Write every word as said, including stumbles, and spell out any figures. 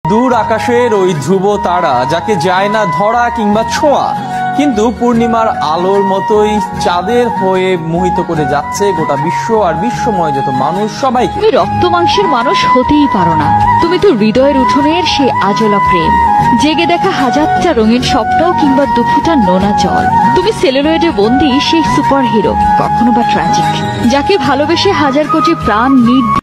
দূর আকাশের ওই ধ্রুব তারা যাকে যায় না ধরা কিংবা ছোঁয়া, কিন্তু পূর্ণিমার আলোর মতোই চাঁদের হয়ে মোহিত করে যাচ্ছে গোটা বিশ্ব আর বিশ্বময় যত মানুষ সবাইকে। তুমি রক্ত মাংসের মানুষ হতেই পারো না, তুমি তো হৃদয়ের উঠোনের সেই আজলা প্রেম, জেগে দেখা হাজারটা রঙিন স্বপ্ন কিংবা দুফুটা নোনা জল। তুমি সেলুলয়েডে বন্দী সেই সুপার হিরো, কখনো বা ট্র্যাজিক, যাকে ভালোবেসে হাজার কোটি প্রাণ নির্